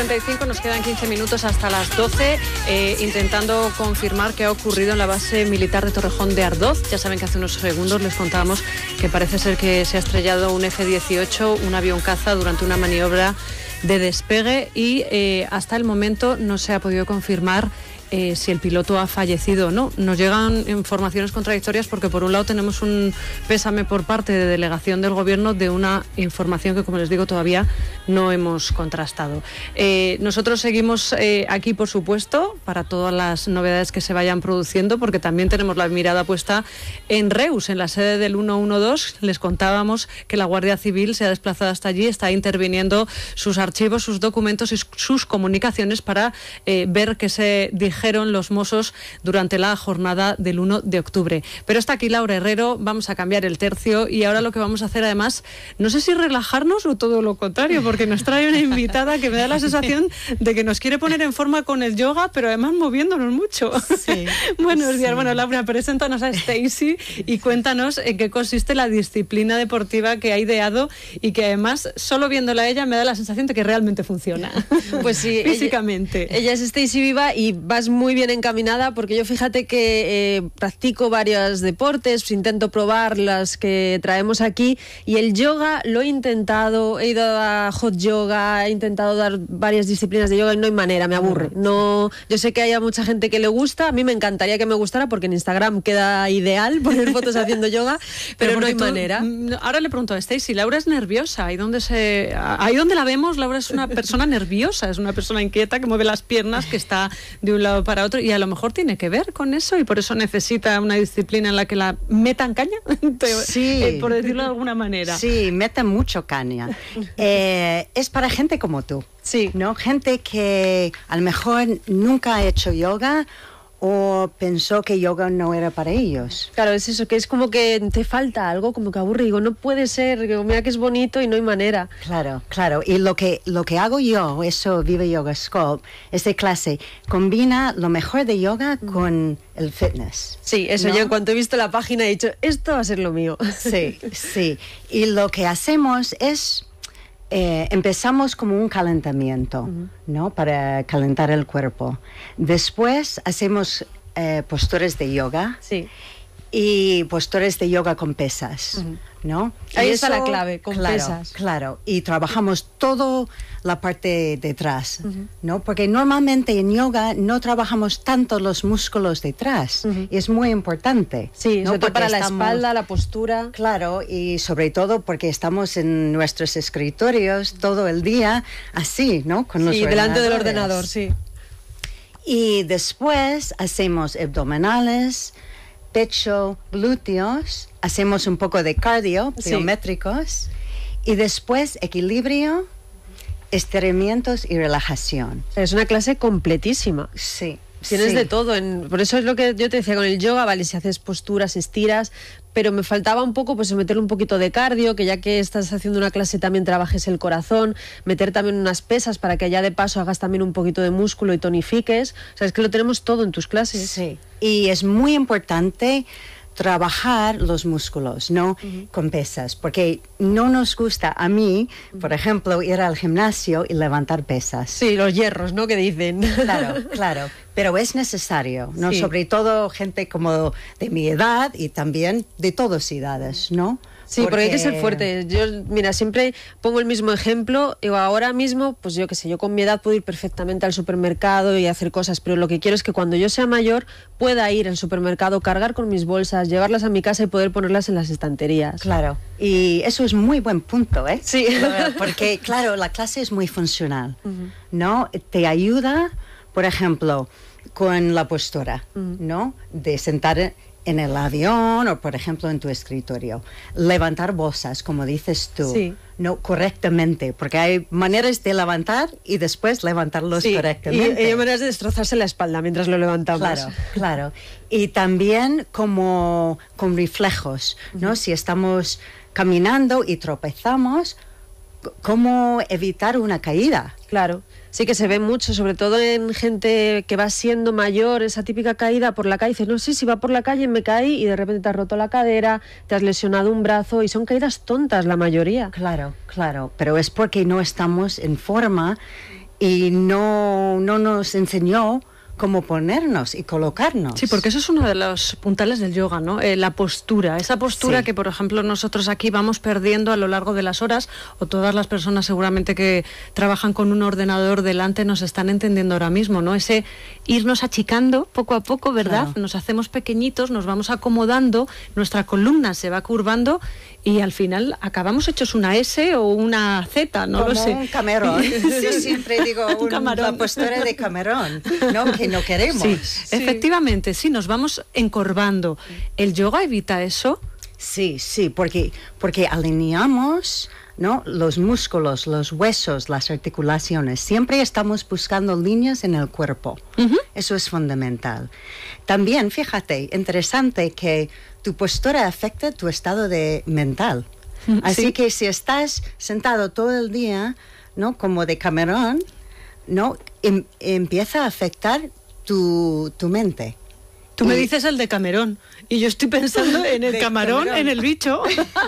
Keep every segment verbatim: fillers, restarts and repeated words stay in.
cincuenta y cinco, nos quedan quince minutos hasta las doce, eh, intentando confirmar qué ha ocurrido en la base militar de Torrejón de Ardoz. Ya saben que hace unos segundos les contábamos que parece ser que se ha estrellado un F dieciocho, un avión caza, durante una maniobra de despegue y eh, hasta el momento no se ha podido confirmar Eh, si el piloto ha fallecido o no. Nos llegan informaciones contradictorias porque por un lado tenemos un pésame por parte de delegación del gobierno de una información que, como les digo, todavía no hemos contrastado. Eh, nosotros seguimos eh, aquí, por supuesto, para todas las novedades que se vayan produciendo, porque también tenemos la mirada puesta en Reus, en la sede del ciento doce. Les contábamos que la Guardia Civil se ha desplazado hasta allí, está interviniendo sus archivos, sus documentos y sus comunicaciones para eh, ver qué se dijeron los mozos durante la jornada del uno de octubre. Pero está aquí Laura Herrero, vamos a cambiar el tercio y ahora lo que vamos a hacer, además, no sé si relajarnos o todo lo contrario, porque nos trae una invitada que me da la sensación de que nos quiere poner en forma con el yoga, pero además moviéndonos mucho. Sí, Buenos días. Sí. Bueno, Laura, preséntanos a Stacy y cuéntanos en qué consiste la disciplina deportiva que ha ideado y que además, solo viéndola a ella, me da la sensación de que realmente funciona. Pues sí, físicamente. Ella, ella es Stacy Viva y vas muy bien encaminada, porque yo fíjate que eh, practico varios deportes, intento probar las que traemos aquí, y el yoga lo he intentado, he ido a hot yoga, he intentado dar varias disciplinas de yoga y no hay manera, me aburre. No, yo sé que hay mucha gente que le gusta, a mí me encantaría que me gustara porque en Instagram queda ideal poner fotos haciendo yoga, pero, pero no hay tú, manera. Ahora le pregunto a Stacy, Laura es nerviosa, ahí donde se, ahí donde la vemos, Laura es una persona nerviosa, es una persona inquieta que mueve las piernas, que está de un lado para otro, y a lo mejor tiene que ver con eso y por eso necesita una disciplina en la que la metan caña, sí. eh, por decirlo de alguna manera. Sí, metan mucho caña. Eh, es para gente como tú, sí, ¿no? Gente que a lo mejor nunca ha hecho yoga o pensó que yoga no era para ellos. Claro, es eso, que es como que te falta algo, como que aburre, digo, no puede ser, digo, mira que es bonito y no hay manera. Claro, claro, y lo que, lo que hago yo, eso Viva Yoga Sculpt, esta clase, combina lo mejor de yoga con el fitness. Sí, eso, ¿no? Yo en cuanto he visto la página he dicho, esto va a ser lo mío. Sí, sí, y lo que hacemos es... Eh, empezamos como un calentamiento, uh-huh. ¿no? Para calentar el cuerpo. Después hacemos eh, postures de yoga, sí, y postures de yoga con pesas, uh-huh. ¿no? Ahí y está eso, la clave, con claro, pesas. Claro, y trabajamos todo la parte de detrás, uh-huh. ¿no? Porque normalmente en yoga no trabajamos tanto los músculos detrás, uh-huh. y es muy importante. Sí, ¿no? sobre todo porque para estamos, la espalda, la postura. Claro, y sobre todo porque estamos en nuestros escritorios todo el día así, ¿no? Con los sí, delante del ordenador, sí. Y después hacemos abdominales, pecho, glúteos, hacemos un poco de cardio, pliométricos, sí. Y después equilibrio, estiramientos y relajación. Es una clase completísima. Sí. Tienes sí. de todo, en, por eso es lo que yo te decía con el yoga, vale, si haces posturas, estiras, pero me faltaba un poco, pues meterle un poquito de cardio, que ya que estás haciendo una clase también trabajes el corazón, meter también unas pesas para que ya de paso hagas también un poquito de músculo y tonifiques. O sea, es que lo tenemos todo en tus clases. Sí, y es muy importante trabajar los músculos, ¿no? Uh-huh. Con pesas, porque no nos gusta, a mí, uh-huh. por ejemplo, ir al gimnasio y levantar pesas. Sí, los hierros, ¿no? Que dicen. Claro, claro, pero es necesario, ¿no? Sí. Sobre todo gente como de mi edad y también de todas edades, ¿no? Sí, porque... porque hay que ser fuerte. Yo, mira, siempre pongo el mismo ejemplo. Digo, ahora mismo, pues yo qué sé, yo con mi edad puedo ir perfectamente al supermercado y hacer cosas, pero lo que quiero es que cuando yo sea mayor pueda ir al supermercado, cargar con mis bolsas, llevarlas a mi casa y poder ponerlas en las estanterías. Claro, y eso es muy buen punto, ¿eh? Sí. Porque, claro, la clase es muy funcional, uh-huh. ¿no? Te ayuda, por ejemplo, con la postura, uh-huh. ¿no? De sentar en el avión o, por ejemplo, en tu escritorio. Levantar bolsas, como dices tú, sí. no correctamente, porque hay maneras de levantar y después levantarlos sí, correctamente. Y hay maneras de destrozarse la espalda mientras lo levantamos. Claro, claro. Y también como con reflejos, ¿no? Uh-huh. Si estamos caminando y tropezamos, ¿cómo evitar una caída? Claro. Sí que se ve mucho, sobre todo en gente que va siendo mayor, esa típica caída por la calle. Dices, no sé si va por la calle, me caí y de repente te has roto la cadera, te has lesionado un brazo y son caídas tontas la mayoría. Claro, claro, pero es porque no estamos en forma y no, no nos enseñó cómo ponernos y colocarnos. Sí, porque eso es uno de los puntales del yoga, ¿no? Eh, la postura, esa postura sí. que, por ejemplo, nosotros aquí vamos perdiendo a lo largo de las horas, o todas las personas seguramente que trabajan con un ordenador delante nos están entendiendo ahora mismo, ¿no? Ese irnos achicando poco a poco, ¿verdad? Claro. Nos hacemos pequeñitos, nos vamos acomodando, nuestra columna se va curvando y al final acabamos hechos una S o una Z, no Como lo sé. un camarón. Yo siempre digo un, un la postura de camarón, ¿no? Que no queremos. Sí, sí, efectivamente, sí, nos vamos encorvando. ¿El yoga evita eso? Sí, sí, porque, porque alineamos, ¿no? Los músculos, los huesos, las articulaciones. Siempre estamos buscando líneas en el cuerpo. Uh-huh. Eso es fundamental. También, fíjate, interesante que tu postura afecta tu estado de mental. Uh-huh. Así sí. que si estás sentado todo el día, ¿no? Como de camarón, ¿no? Em, empieza a afectar tu, tu mente. Tú y... me dices el de Camerón y yo estoy pensando en el camarón, camarón, en el bicho.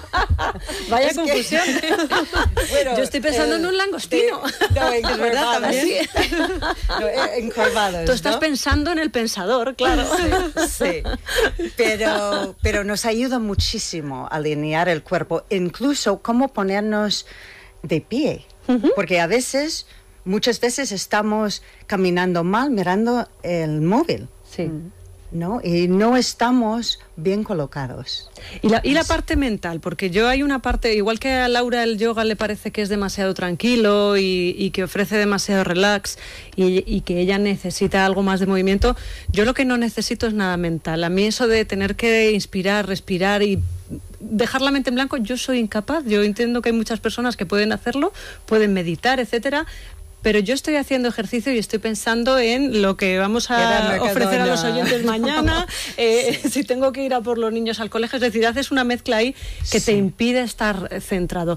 Vaya es confusión. Que... bueno, yo estoy pensando eh, en un langostino. De... No, es verdad, también. Sí. No, encorvados, Tú estás ¿no? pensando en el pensador, claro. Sí, sí. Pero, pero nos ayuda muchísimo a alinear el cuerpo, incluso cómo ponernos de pie. Uh-huh. Porque a veces, muchas veces estamos caminando mal mirando el móvil. Sí. ¿No? Y no estamos bien colocados. Y la, y la parte mental, porque yo hay una parte, igual que a Laura el yoga le parece que es demasiado tranquilo y, y que ofrece demasiado relax y, y que ella necesita algo más de movimiento, yo lo que no necesito es nada mental. A mí eso de tener que inspirar, respirar y dejar la mente en blanco, yo soy incapaz. Yo entiendo que hay muchas personas que pueden hacerlo, pueden meditar, etcétera, pero yo estoy haciendo ejercicio y estoy pensando en lo que vamos a ofrecer a los oyentes mañana, eh, sí. si tengo que ir a por los niños al colegio, es decir, haces una mezcla ahí que sí. te impide estar centrado.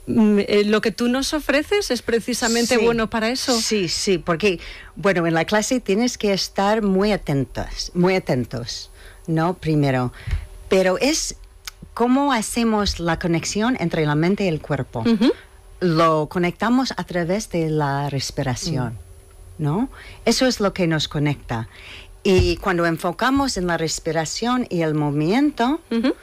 ¿Lo que tú nos ofreces es precisamente sí. bueno para eso? Sí, sí, porque, bueno, en la clase tienes que estar muy atentos, muy atentos, ¿no? Primero, pero es cómo hacemos la conexión entre la mente y el cuerpo. Uh-huh. Lo conectamos a través de la respiración, ¿no? Eso es lo que nos conecta. Y cuando enfocamos en la respiración y el movimiento, uh-huh.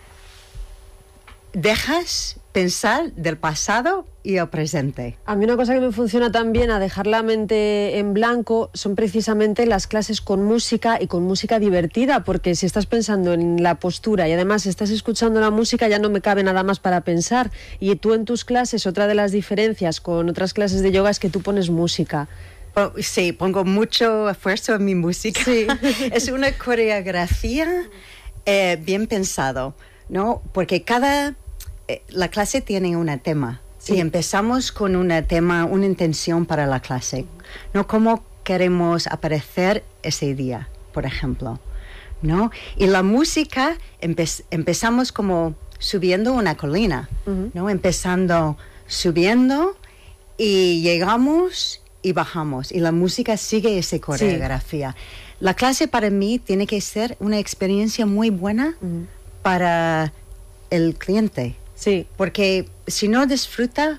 dejas pensar del pasado y el presente. A mí una cosa que me funciona también a dejar la mente en blanco son precisamente las clases con música y con música divertida, porque si estás pensando en la postura y además estás escuchando la música ya no me cabe nada más para pensar. Y tú en tus clases, otra de las diferencias con otras clases de yoga es que tú pones música. Oh, sí, pongo mucho esfuerzo en mi música. Sí. Es una coreografía eh, bien pensado, ¿no? Porque cada... La clase tiene un tema sí. y empezamos con un tema, una intención para la clase, ¿no? Cómo queremos aparecer ese día, por ejemplo, ¿no? Y la música empe- empezamos como subiendo una colina, uh-huh. ¿no? Empezando subiendo y llegamos y bajamos y la música sigue esa coreografía. Sí. La clase para mí tiene que ser una experiencia muy buena uh-huh. para el cliente. Sí. Porque si no disfruta,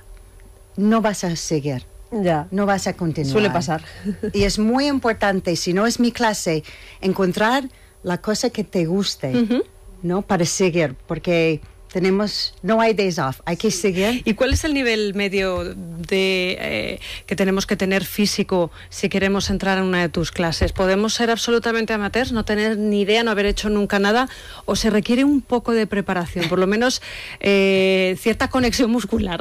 no vas a seguir. Ya. No vas a continuar. Suele pasar. Y es muy importante, si no es mi clase, encontrar la cosa que te guste, uh-huh. ¿no? Para seguir, porque tenemos, no hay days off, hay que seguir. ¿Y cuál es el nivel medio de eh, que tenemos que tener físico si queremos entrar en una de tus clases? ¿Podemos ser absolutamente amateurs, no tener ni idea, no haber hecho nunca nada, o se requiere un poco de preparación, por lo menos eh, cierta conexión muscular?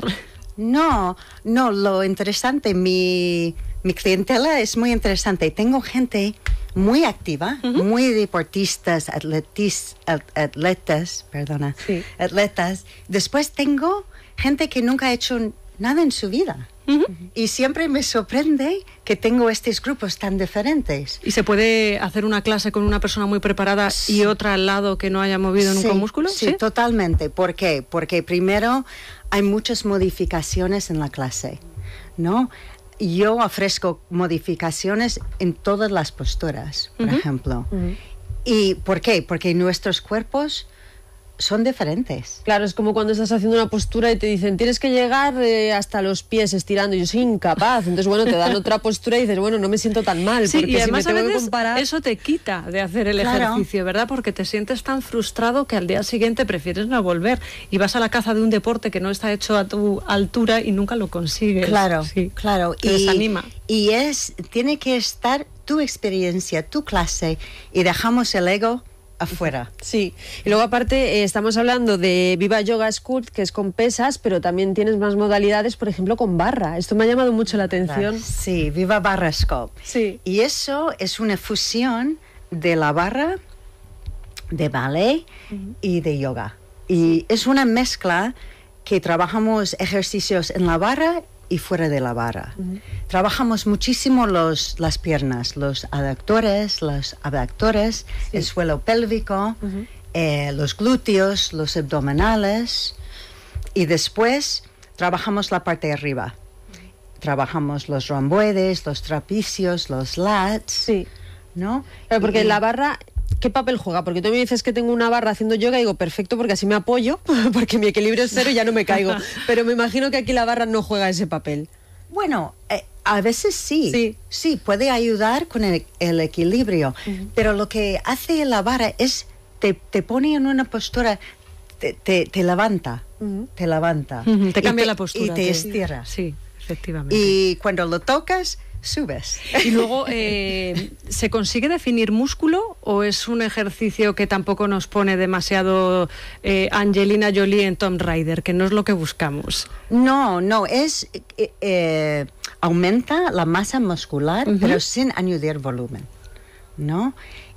No, no, lo interesante, mi, mi clientela es muy interesante. Tengo gente muy activa, uh-huh. muy deportistas, atletis, atletas, perdona, sí. atletas. Después tengo gente que nunca ha hecho nada en su vida. Uh-huh. Y siempre me sorprende que tengo estos grupos tan diferentes. ¿Y se puede hacer una clase con una persona muy preparada sí. y otra al lado que no haya movido sí, nunca un músculo? Sí, sí, totalmente. ¿Por qué? Porque primero hay muchas modificaciones en la clase, ¿no? Yo ofrezco modificaciones en todas las posturas, por uh-huh. ejemplo. Uh-huh. ¿Y por qué? Porque nuestros cuerpos son diferentes. Claro, es como cuando estás haciendo una postura y te dicen tienes que llegar eh, hasta los pies estirando. Yo soy incapaz. Entonces, bueno, te dan otra postura y dices, bueno, no me siento tan mal. Sí, porque y además si me tengo a veces que comparar... eso te quita de hacer el Claro. ejercicio, ¿verdad? Porque te sientes tan frustrado que al día siguiente prefieres no volver y vas a la caza de un deporte que no está hecho a tu altura y nunca lo consigues. Claro, sí. claro. Te desanima. Y es, tiene que estar tu experiencia, tu clase, y dejamos el ego afuera. Sí, y luego aparte eh, estamos hablando de Viva Yoga School, que es con pesas, pero también tienes más modalidades, por ejemplo, con barra. Esto me ha llamado mucho la atención. Sí, Viva Barra Sculpt. Sí. Y eso es una fusión de la barra, de ballet uh-huh. y de yoga. Y es una mezcla que trabajamos ejercicios en la barra y fuera de la barra. Uh-huh. Trabajamos muchísimo los, las piernas, los aductores, los abductores, sí. el suelo pélvico, uh-huh. eh, los glúteos, los abdominales, y después trabajamos la parte de arriba. Uh-huh. Trabajamos los romboides, los trapecios, los lats, sí. ¿no? Pero porque y, la barra... ¿Qué papel juega? Porque tú me dices que tengo una barra haciendo yoga y digo, perfecto, porque así me apoyo, porque mi equilibrio es cero y ya no me caigo. Pero me imagino que aquí la barra no juega ese papel. Bueno, eh, a veces sí. Sí. Sí, puede ayudar con el, el equilibrio. Uh-huh. Pero lo que hace la barra es, te, te pone en una postura, te, te, te levanta, uh-huh. te levanta. Uh-huh. Te cambia te, la postura. Y te, te estira. Sí, efectivamente. Y cuando lo tocas... subes. Y luego, eh, ¿se consigue definir músculo o es un ejercicio que tampoco nos pone demasiado eh, Angelina Jolie en Tomb Raider, que no es lo que buscamos? No, no, es eh, eh, aumenta la masa muscular, uh-huh. pero sin añadir volumen, ¿no?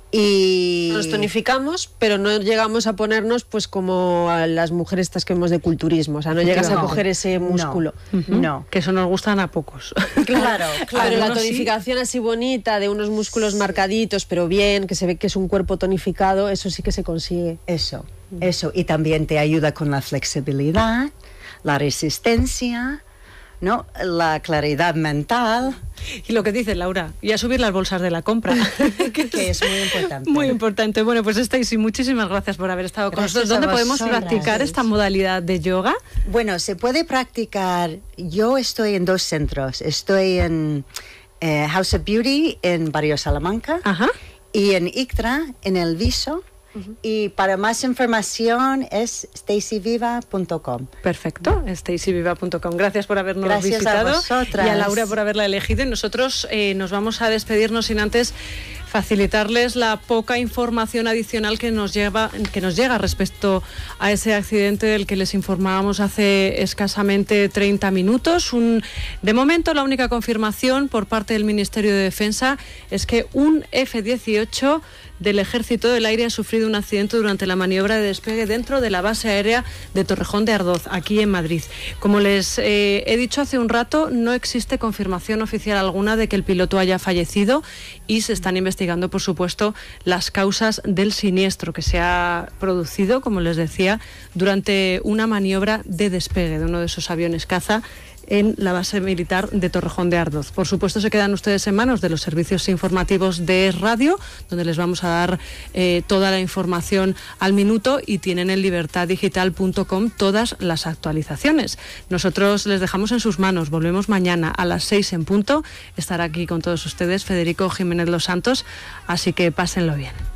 Y nos tonificamos, pero no llegamos a ponernos pues como a las mujeres estas que vemos de culturismo, o sea, no llegas no, a coger ese músculo. No, uh-huh. no. Que eso nos gustan a pocos. Claro, claro. Pero la tonificación sí. así bonita, de unos músculos marcaditos, pero bien, que se ve que es un cuerpo tonificado, eso sí que se consigue. Eso, uh-huh. eso. Y también te ayuda con la flexibilidad, la resistencia, ¿no? La claridad mental. Y lo que dice Laura, y a subir las bolsas de la compra. que es muy importante. Muy importante. Bueno, pues Stacey, muchísimas gracias por haber estado con nosotros. ¿Dónde podemos practicar esta modalidad de yoga? Bueno, se puede practicar, yo estoy en dos centros. Estoy en eh, House of Beauty en Barrio Salamanca. Ajá. Y en ICTRA, en El Viso. Uh-huh. Y para más información es stacey viva punto com. Perfecto, stacey viva punto com. Gracias por habernos Gracias visitado. A vosotras. Y a Laura por haberla elegido. Y nosotros eh, nos vamos a despedirnos sin antes facilitarles la poca información adicional que nos lleva, que nos llega respecto a ese accidente del que les informábamos hace escasamente treinta minutos. Un, de momento, la única confirmación por parte del Ministerio de Defensa es que un efe dieciocho del Ejército del Aire ha sufrido un accidente durante la maniobra de despegue dentro de la base aérea de Torrejón de Ardoz, aquí en Madrid. Como les eh, he dicho hace un rato, no existe confirmación oficial alguna de que el piloto haya fallecido y se están investigando, por supuesto, las causas del siniestro que se ha producido, como les decía, durante una maniobra de despegue de uno de esos aviones caza en la base militar de Torrejón de Ardoz. Por supuesto, se quedan ustedes en manos de los servicios informativos de Radio, donde les vamos a dar eh, toda la información al minuto, y tienen en libertad digital punto com todas las actualizaciones. Nosotros les dejamos en sus manos. Volvemos mañana a las seis en punto. Estará aquí con todos ustedes Federico Jiménez Los Santos, así que pásenlo bien.